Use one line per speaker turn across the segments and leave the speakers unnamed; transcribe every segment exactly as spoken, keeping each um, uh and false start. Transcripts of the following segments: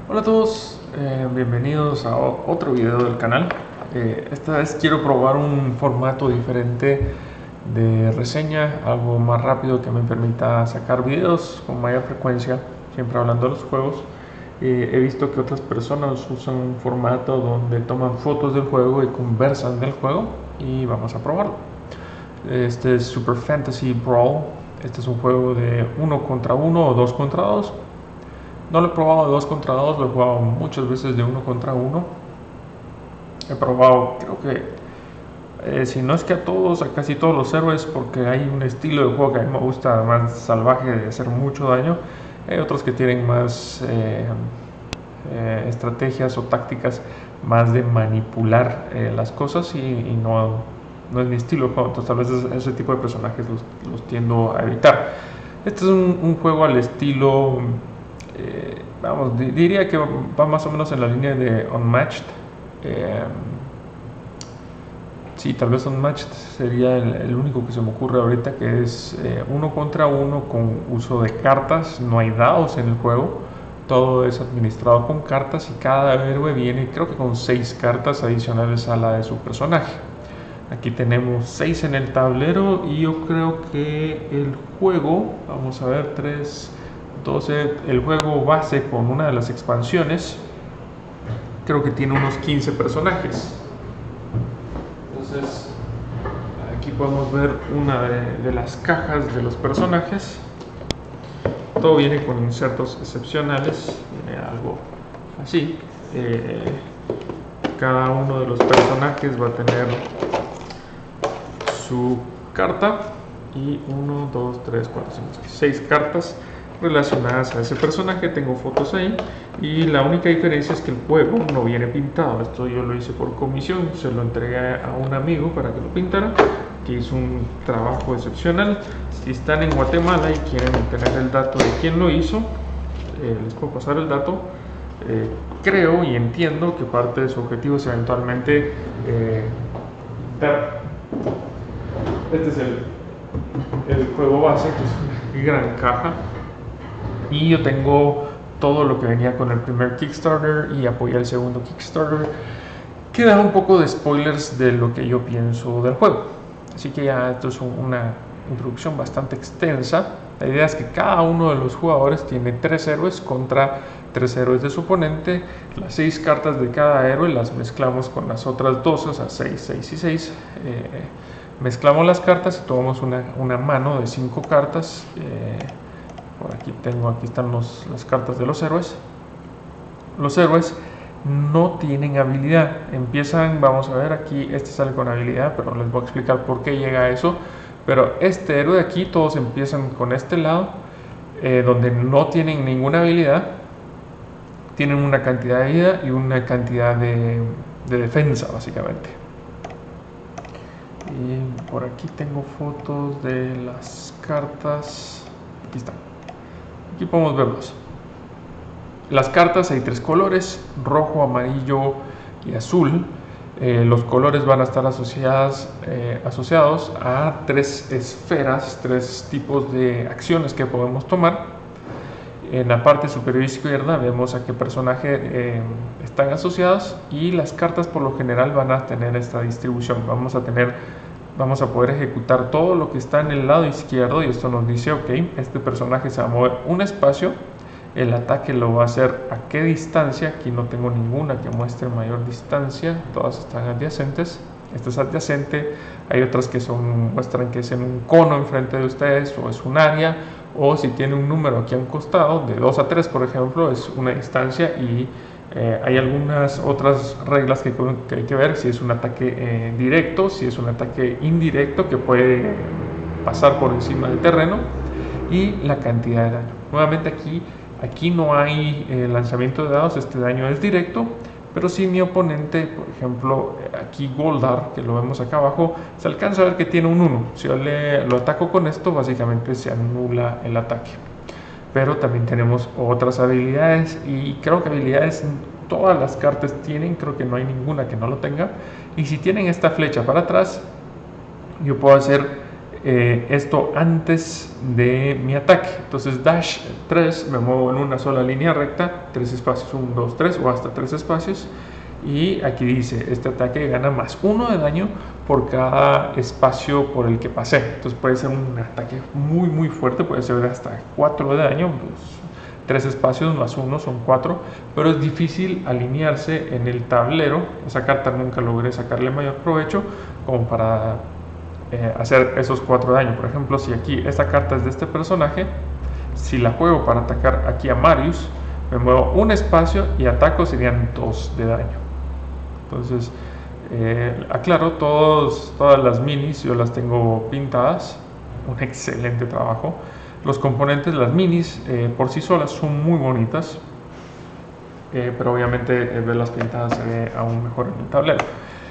Hola a todos, eh, bienvenidos a o- otro video del canal. Eh, esta vez quiero probar un formato diferente de reseña, algo más rápido que me permita sacar videos con mayor frecuencia, siempre hablando de los juegos. Eh, he visto que otras personas usan un formato donde toman fotos del juego y conversan del juego, y vamos a probarlo. Este es Super Fantasy Brawl. Este es un juego de uno contra uno o dos contra dos. No lo he probado de dos contra dos, lo he jugado muchas veces de uno contra uno. He probado, creo que, eh, si no es que a todos, a casi todos los héroes, porque hay un estilo de juego que a mí me gusta más salvaje, de hacer mucho daño. Hay otros que tienen más eh, eh, estrategias o tácticas más de manipular eh, las cosas, y, y no, no es mi estilo de juego. Entonces tal vez ese, ese tipo de personajes los, los tiendo a evitar. Este es un, un juego al estilo... Eh, vamos, di- diría que va más o menos en la línea de Unmatched. Eh, sí, tal vez Unmatched sería el, el único que se me ocurre ahorita, que es eh, uno contra uno con uso de cartas. No hay dados en el juego, todo es administrado con cartas, y cada héroe viene, creo que con seis cartas adicionales a la de su personaje. Aquí tenemos seis en el tablero, y yo creo que el juego, vamos a ver, tres, doce, el juego base con una de las expansiones, creo que tiene unos quince personajes. Entonces, aquí podemos ver una de, de las cajas de los personajes. Todo viene con insertos excepcionales, viene algo así. Eh, cada uno de los personajes va a tener su carta, y uno, dos, tres, cuatro, cinco, seis cartas relacionadas a ese personaje. Tengo fotos ahí, y la única diferencia es que el juego no viene pintado. Esto yo lo hice por comisión, se lo entregué a un amigo para que lo pintara, que hizo un trabajo excepcional. Si están en Guatemala y quieren tener el dato de quién lo hizo, eh, les puedo pasar el dato. Eh, creo y entiendo que parte de su objetivo es eventualmente eh, dar. Este es el, el juego base, que es una gran caja, y yo tengo todo lo que venía con el primer Kickstarter, y apoyé el segundo Kickstarter, que da un poco de spoilers de lo que yo pienso del juego. Así que ya esto es una introducción bastante extensa. La idea es que cada uno de los jugadores tiene tres héroes contra tres héroes de su oponente. Las seis cartas de cada héroe las mezclamos con las otras dos, o sea, seis, seis y seis. Eh, mezclamos las cartas y tomamos una, una mano de cinco cartas. Eh, por aquí tengo, aquí están los, las cartas de los héroes. Los héroes no tienen habilidad, empiezan, vamos a ver, aquí este sale con habilidad, pero les voy a explicar por qué llega a eso. Pero este héroe de aquí, todos empiezan con este lado, eh, donde no tienen ninguna habilidad, tienen una cantidad de vida y una cantidad de, de defensa, básicamente. Y por aquí tengo fotos de las cartas, aquí están, aquí podemos verlos. Las cartas hay tres colores: rojo, amarillo y azul. Eh, los colores van a estar asociadas, eh, asociados a tres esferas, tres tipos de acciones que podemos tomar. En la parte superior izquierda vemos a qué personaje eh, están asociados, y las cartas por lo general van a tener esta distribución. Vamos a tener, vamos a poder ejecutar todo lo que está en el lado izquierdo, y esto nos dice, ok, este personaje se va a mover un espacio. El ataque lo va a hacer a qué distancia. Aquí no tengo ninguna que muestre mayor distancia, todas están adyacentes. Esta es adyacente. Hay otras que son, muestran que es en un cono enfrente de ustedes, o es un área, o si tiene un número aquí a un costado, de dos a tres por ejemplo, es una distancia. Y eh, hay algunas otras reglas que, que hay que ver: si es un ataque eh, directo, si es un ataque indirecto que puede pasar por encima del terreno, y la cantidad de daño. Nuevamente aquí Aquí no hay eh, lanzamiento de dados, este daño es directo. Pero si mi oponente, por ejemplo, aquí Goldar, que lo vemos acá abajo, se alcanza a ver que tiene un uno. Si yo le, lo ataco con esto, básicamente se anula el ataque. Pero también tenemos otras habilidades, y creo que habilidades todas las cartas tienen, creo que no hay ninguna que no lo tenga. Y si tienen esta flecha para atrás, yo puedo hacer eh, esto antes de mi ataque. Entonces dash tres, me muevo en una sola línea recta, tres espacios, uno, dos, tres o hasta tres espacios. Y aquí dice, este ataque gana más uno de daño por cada espacio por el que pasé. Entonces puede ser un ataque muy muy fuerte, puede ser hasta cuatro de daño. Pues, tres espacios más uno son cuatro, pero es difícil alinearse en el tablero. Esa carta nunca logré sacarle mayor provecho como para eh, hacer esos cuatro de daño. Por ejemplo, si aquí esta carta es de este personaje, si la juego para atacar aquí a Marius, me muevo un espacio y ataco, serían dos de daño. Entonces, eh, aclaro, todos, todas las minis yo las tengo pintadas, un excelente trabajo. Los componentes de las minis eh, por sí solas son muy bonitas, eh, pero obviamente eh, verlas pintadas se ve aún mejor en el tablero.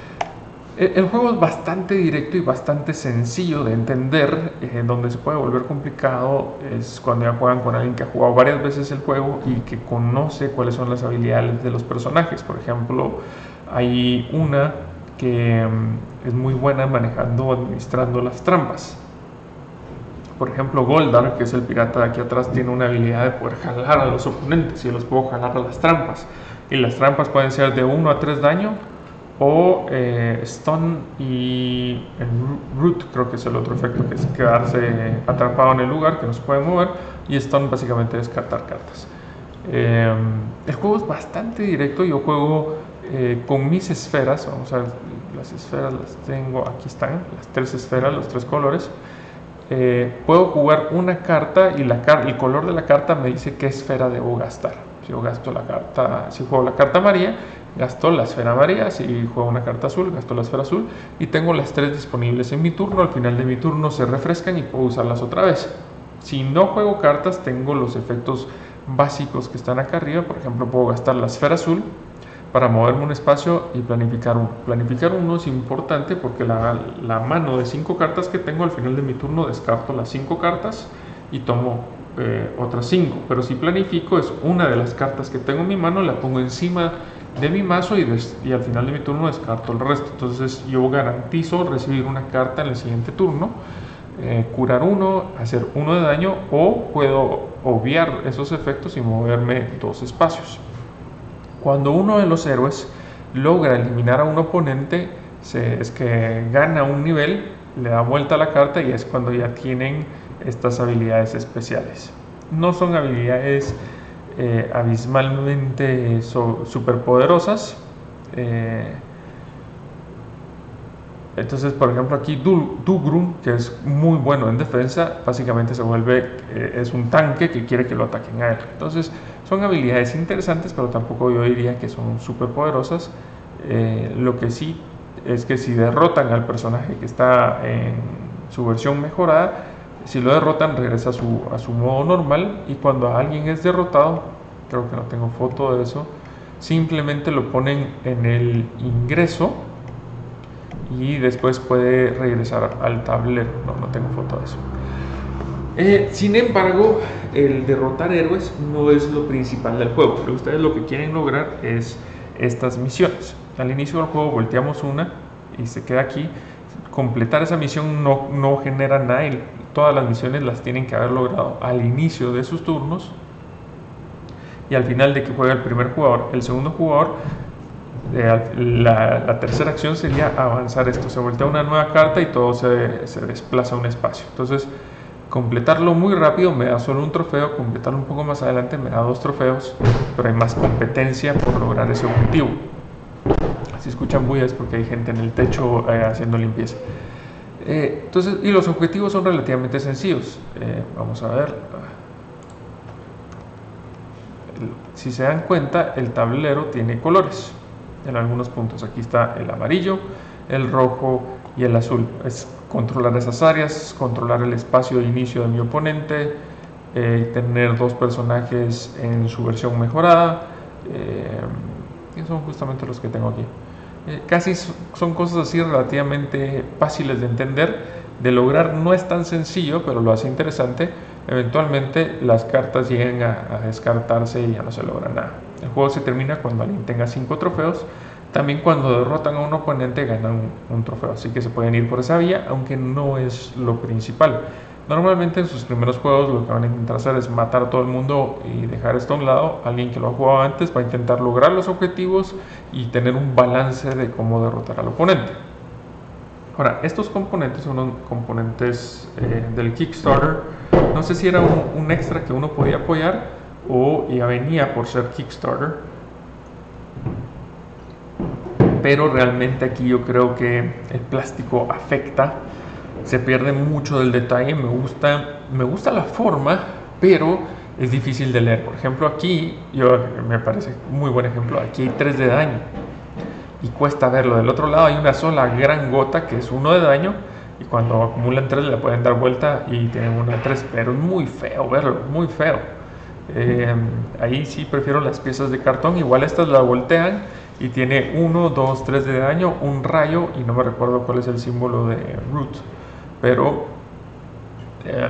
El, el juego es bastante directo y bastante sencillo de entender. Eh, donde se puede volver complicado es cuando ya juegan con alguien que ha jugado varias veces el juego y que conoce cuáles son las habilidades de los personajes. Por ejemplo, hay una que um, es muy buena manejando, administrando las trampas. Por ejemplo, Goldar, que es el pirata de aquí atrás, tiene una habilidad de poder jalar a los oponentes y los puedo jalar a las trampas. Y las trampas pueden ser de uno a tres daño o eh, stun y el root, creo que es el otro efecto, que es quedarse atrapado en el lugar, que no se puede mover, y stun básicamente es descartar cartas. Eh, el juego es bastante directo. Yo juego eh, con mis esferas. Vamos a ver, las esferas las tengo, aquí están, las tres esferas, los tres colores. Eh, puedo jugar una carta y la car el color de la carta me dice qué esfera debo gastar. Si yo gasto la carta, si juego la carta amarilla, gasto la esfera amarilla. Si juego una carta azul, gasto la esfera azul. Y tengo las tres disponibles en mi turno. Al final de mi turno se refrescan y puedo usarlas otra vez. Si no juego cartas, tengo los efectos básicos que están acá arriba. Por ejemplo, puedo gastar la esfera azul para moverme un espacio y planificar uno. Planificar uno es importante porque la, la mano de cinco cartas que tengo al final de mi turno, descarto las cinco cartas y tomo eh, otras cinco. Pero si planifico, es una de las cartas que tengo en mi mano, la pongo encima de mi mazo y, des, y al final de mi turno descarto el resto. Entonces yo garantizo recibir una carta en el siguiente turno, eh, curar uno, hacer uno de daño, o puedo obviar esos efectos y moverme dos espacios. Cuando uno de los héroes logra eliminar a un oponente, se, es que gana un nivel, le da vuelta a la carta y es cuando ya tienen estas habilidades especiales. No son habilidades eh, abismalmente so, superpoderosas. Eh, entonces, por ejemplo, aquí Dugrum, que es muy bueno en defensa, básicamente se vuelve, eh, es un tanque que quiere que lo ataquen a él. Entonces, son habilidades interesantes, pero tampoco yo diría que son súper poderosas. Eh, lo que sí es que si derrotan al personaje que está en su versión mejorada, si lo derrotan regresa a su, a su modo normal, y cuando alguien es derrotado, creo que no tengo foto de eso, simplemente lo ponen en el ingreso y después puede regresar al tablero. No, no tengo foto de eso. Eh, sin embargo, el derrotar héroes no es lo principal del juego. Pero ustedes lo que quieren lograr es estas misiones. Al inicio del juego volteamos una y se queda aquí. Completar esa misión no, no genera nada. Y todas las misiones las tienen que haber logrado al inicio de sus turnos y al final de que juega el primer jugador. El segundo jugador, eh, la, la tercera acción sería avanzar esto. Se voltea una nueva carta y todo se, se desplaza a un espacio. Entonces, completarlo muy rápido me da solo un trofeo, completarlo un poco más adelante me da dos trofeos, pero hay más competencia por lograr ese objetivo. Si escuchan bulla es porque hay gente en el techo eh, haciendo limpieza. Eh, entonces, y los objetivos son relativamente sencillos. Eh, vamos a ver. Si se dan cuenta, el tablero tiene colores en algunos puntos. Aquí está el amarillo, el rojo y el azul. Es controlar esas áreas, controlar el espacio de inicio de mi oponente, eh, tener dos personajes en su versión mejorada. Eh, y son justamente los que tengo aquí. Eh, casi son cosas así relativamente fáciles de entender, de lograr. No es tan sencillo, pero lo hace interesante. Eventualmente las cartas llegan a, a descartarse y ya no se logra nada. El juego se termina cuando alguien tenga cinco trofeos. También cuando derrotan a un oponente ganan un, un trofeo, así que se pueden ir por esa vía, aunque no es lo principal. Normalmente en sus primeros juegos lo que van a intentar hacer es matar a todo el mundo y dejar esto a un lado. Alguien que lo ha jugado antes va a intentar lograr los objetivos y tener un balance de cómo derrotar al oponente. Ahora, estos componentes son los componentes eh, del Kickstarter. No sé si era un, un extra que uno podía apoyar o ya venía por ser Kickstarter. Pero realmente aquí yo creo que el plástico afecta, se pierde mucho del detalle. Me gusta, me gusta la forma, pero es difícil de leer. Por ejemplo, aquí, yo, me parece muy buen ejemplo, aquí hay tres de daño y cuesta verlo. Del otro lado hay una sola gran gota que es uno de daño, y cuando acumulan tres le pueden dar vuelta y tienen una de tres, pero es muy feo verlo, muy feo. Eh, ahí sí prefiero las piezas de cartón. Igual estas la voltean y tiene uno, dos, tres de daño, un rayo y no me recuerdo cuál es el símbolo de root, pero eh,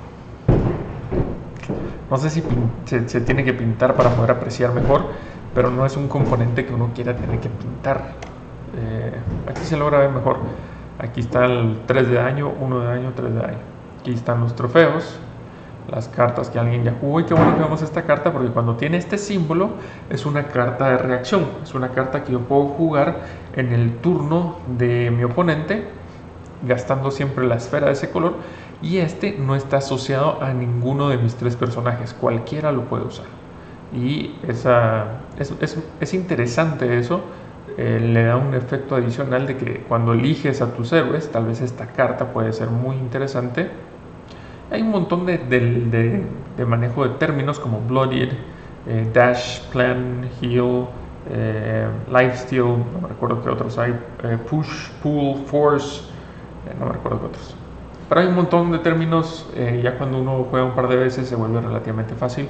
no sé si se, se tiene que pintar para poder apreciar mejor, pero no es un componente que uno quiera tener que pintar. Eh, aquí se logra ver mejor. Aquí está el tres de daño, uno de daño, tres de daño. Aquí están los trofeos, las cartas que alguien ya jugó. Y qué bueno que vemos esta carta, porque cuando tiene este símbolo es una carta de reacción, es una carta que yo puedo jugar en el turno de mi oponente, gastando siempre la esfera de ese color, y este no está asociado a ninguno de mis tres personajes, cualquiera lo puede usar. Y esa, es, es, es interesante eso. Eh, le da un efecto adicional de que cuando eliges a tus héroes, tal vez esta carta puede ser muy interesante. Hay un montón de, de, de, de manejo de términos como Bloodied, eh, Dash, Plan, Heal, eh, Lifesteal, no me recuerdo qué otros hay, eh, Push, Pull, Force, eh, no me recuerdo qué otros. Pero hay un montón de términos. Eh, ya cuando uno juega un par de veces se vuelve relativamente fácil.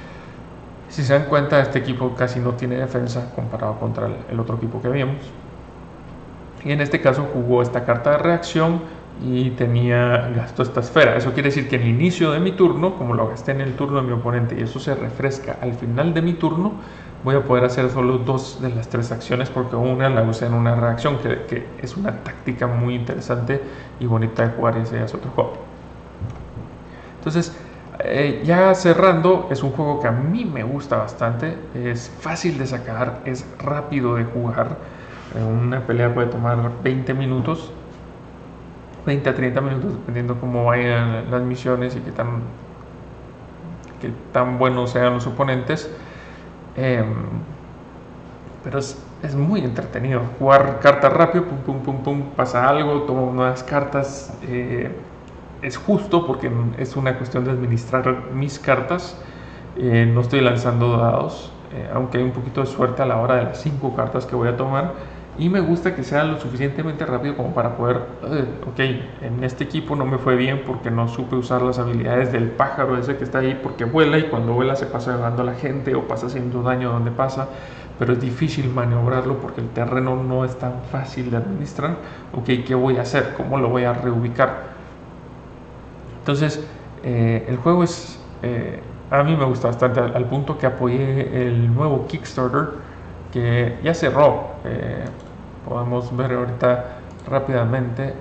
Si se dan cuenta, este equipo casi no tiene defensa comparado contra el, el otro equipo que vimos. Y en este caso jugó esta carta de reacción y tenía, gastó esta esfera. Eso quiere decir que en el inicio de mi turno, como lo gasté en el turno de mi oponente y eso se refresca al final de mi turno, voy a poder hacer solo dos de las tres acciones, porque una la usé en una reacción, que, que es una táctica muy interesante y bonita de jugar, y ese es otro juego. Entonces, eh, ya cerrando, es un juego que a mí me gusta bastante, es fácil de sacar, es rápido de jugar. Eh, una pelea puede tomar veinte minutos, veinte a treinta minutos, dependiendo cómo vayan las misiones y qué tan, qué tan buenos sean los oponentes. Eh, pero es, es muy entretenido jugar cartas rápido, pum, pum, pum, pum, pasa algo, tomo nuevas cartas. Eh, es justo porque es una cuestión de administrar mis cartas. Eh, no estoy lanzando dados, eh, aunque hay un poquito de suerte a la hora de las cinco cartas que voy a tomar. Y me gusta que sea lo suficientemente rápido como para poder, uh, ok, en este equipo no me fue bien porque no supe usar las habilidades del pájaro ese que está ahí, porque vuela y cuando vuela se pasa llevando a la gente o pasa haciendo daño donde pasa, pero es difícil maniobrarlo porque el terreno no es tan fácil de administrar. Ok, ¿qué voy a hacer? ¿Cómo lo voy a reubicar? Entonces, eh, el juego es, eh, a mí me gusta bastante, al, al punto que apoyé el nuevo Kickstarter, que ya cerró. Eh, podemos ver ahorita rápidamente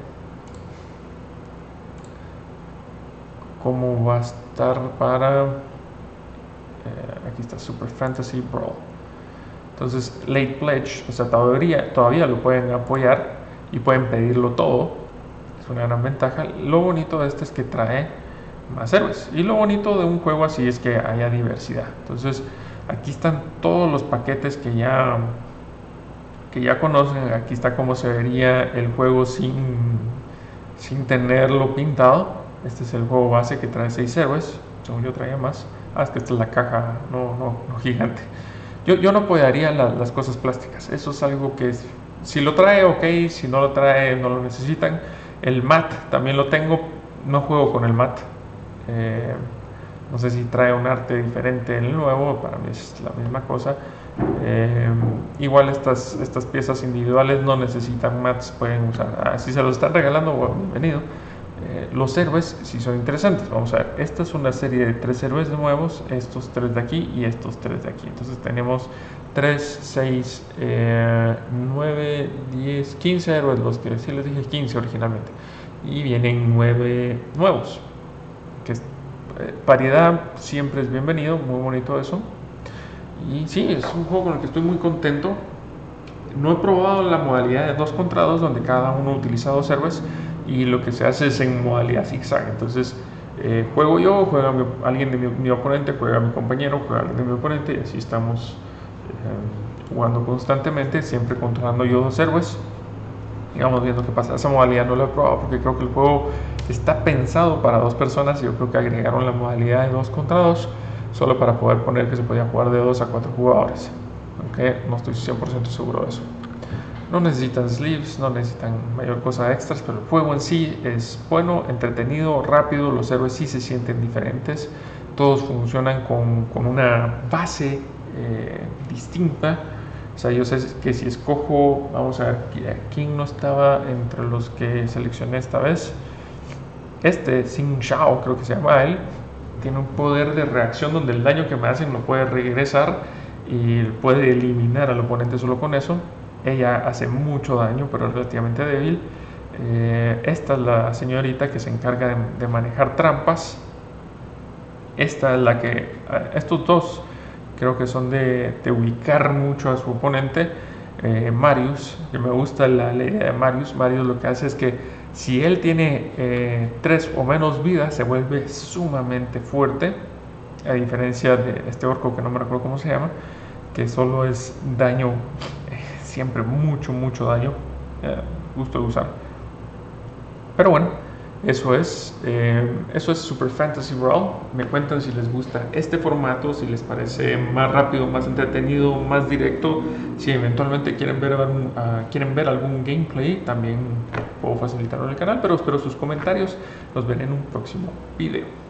cómo va a estar para, eh, aquí está, Super Fantasy Brawl. Entonces, Late Pledge, o sea, todavía, todavía lo pueden apoyar y pueden pedirlo todo. Es una gran ventaja. Lo bonito de este es que trae más héroes, y lo bonito de un juego así es que haya diversidad. Entonces, aquí están todos los paquetes que ya que ya conocen. Aquí está cómo se vería el juego sin, sin tenerlo pintado. Este es el juego base que trae seis héroes. Según yo traía más. Ah, es que esta es la caja, no, no, no gigante. Yo, yo no apoyaría la, las cosas plásticas. Eso es algo que es, si lo trae, ok. Si no lo trae, no lo necesitan. El mat también lo tengo. No juego con el mat. Eh, no sé si trae un arte diferente en el nuevo. Para mí es la misma cosa. Eh, igual estas, estas piezas individuales no necesitan mats, pueden usar, ah, si se los están regalando, bueno, bienvenido. Eh, los héroes sí son interesantes. Vamos a ver, esta es una serie de tres héroes nuevos, estos tres de aquí y estos tres de aquí. Entonces tenemos tres, seis, nueve, diez, quince héroes, los que sí les dije quince originalmente. Y vienen nueve nuevos. Que es, eh, variedad siempre es bienvenido, muy bonito eso. Y sí, es un juego con el que estoy muy contento. No he probado la modalidad de dos contra dos, donde cada uno utiliza dos héroes y lo que se hace es en modalidad zigzag. Entonces eh, juego yo, juega mi, alguien de mi, mi oponente, juega mi compañero, juega alguien de mi oponente, y así estamos eh, jugando constantemente, siempre controlando yo dos héroes y vamos viendo qué pasa. Esa modalidad no la he probado porque creo que el juego está pensado para dos personas y yo creo que agregaron la modalidad de dos contra dos solo para poder poner que se podía jugar de dos a cuatro jugadores, aunque no estoy cien por ciento seguro de eso. No necesitan sleeves, no necesitan mayor cosa extras, pero el juego en sí es bueno, entretenido, rápido, los héroes sí se sienten diferentes, todos funcionan con, con una base eh, distinta. O sea, yo sé que si escojo, vamos a ver, ¿quién no estaba entre los que seleccioné esta vez? Este, Xin Shao, creo que se llama él, tiene un poder de reacción donde el daño que me hacen lo puede regresar y puede eliminar al oponente solo con eso. Ella hace mucho daño, pero es relativamente débil. Eh, esta es la señorita que se encarga de, de manejar trampas. Esta es la que... Estos dos creo que son de, de ubicar mucho a su oponente. Eh, Marius, que me gusta la, la idea de Marius. Marius lo que hace es que si él tiene eh, tres o menos vidas, se vuelve sumamente fuerte. A diferencia de este orco que no me recuerdo cómo se llama, que solo es daño... siempre mucho, mucho daño. Eh, gusto de usar. Pero bueno, eso es, eh, eso es Super Fantasy Brawl. Me cuentan si les gusta este formato, si les parece más rápido, más entretenido, más directo. Si eventualmente quieren ver, algún, uh, quieren ver algún gameplay, también puedo facilitarlo en el canal. Pero espero sus comentarios. Los veré en un próximo video.